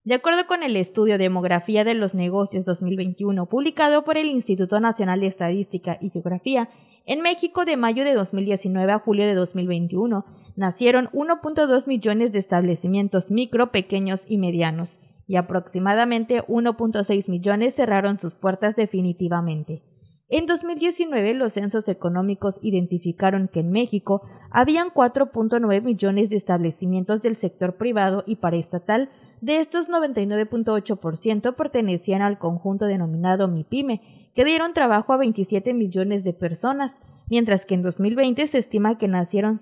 De acuerdo con el estudio Demografía de los Negocios 2021, publicado por el Instituto Nacional de Estadística y Geografía, en México de mayo de 2019 a julio de 2021 nacieron 1.2 millones de establecimientos micro, pequeños y medianos, y aproximadamente 1.6 millones cerraron sus puertas definitivamente. En 2019, los censos económicos identificaron que en México habían 4.9 millones de establecimientos del sector privado y paraestatal. De estos, 99.8% pertenecían al conjunto denominado MIPYME, que dieron trabajo a 27 millones de personas, mientras que en 2020 se estima que nacieron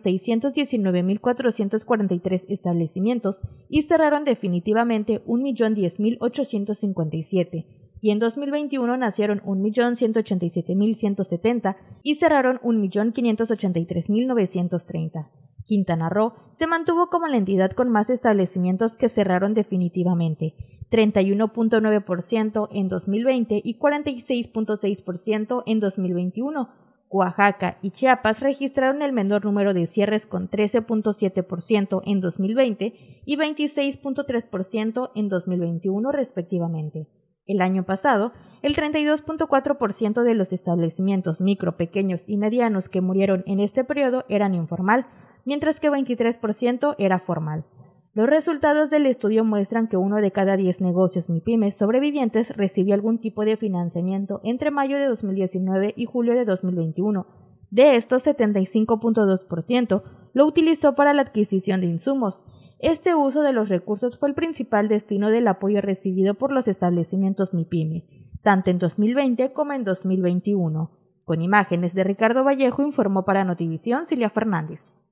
619.443 establecimientos y cerraron definitivamente 1.010.857. Y en 2021 nacieron 1.187.170 y cerraron 1.583.930. Quintana Roo se mantuvo como la entidad con más establecimientos que cerraron definitivamente, 31.9% en 2020 y 46.6% en 2021. Oaxaca y Chiapas registraron el menor número de cierres con 13.7% en 2020 y 26.3% en 2021 respectivamente. El año pasado, el 32.4% de los establecimientos micro, pequeños y medianos que murieron en este periodo eran informal, mientras que 23% era formal. Los resultados del estudio muestran que 1 de cada 10 negocios MIPYMES sobrevivientes recibió algún tipo de financiamiento entre mayo de 2019 y julio de 2021. De estos, 75.2% lo utilizó para la adquisición de insumos. Este uso de los recursos fue el principal destino del apoyo recibido por los establecimientos MIPYME, tanto en 2020 como en 2021. Con imágenes de Ricardo Vallejo, informó para Notivisión Cilia Fernández.